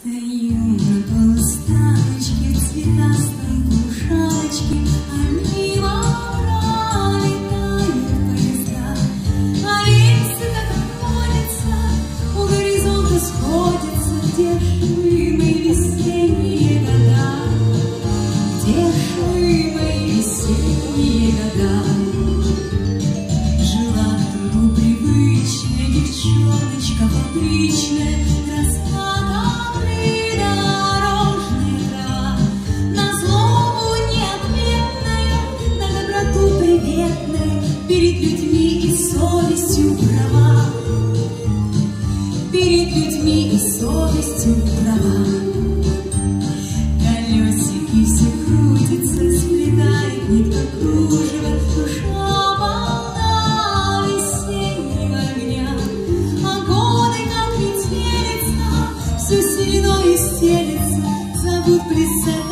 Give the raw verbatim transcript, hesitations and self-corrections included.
Стою на полустаночке в цветастом кушачке, а мимо пролетают поезда, а рельсы, как водится, у горизонта сходятся дешевые весенние года, дешевые весенние года. Жила в труду привычная девчоночка фабричная, перед людьми и совестью права, перед людьми и совестью права. Колесики все крутятся, сплетает нитка кружева, душа полна весеннего огня, а годы, как метелица, всю сединой стелется, зовут плясать.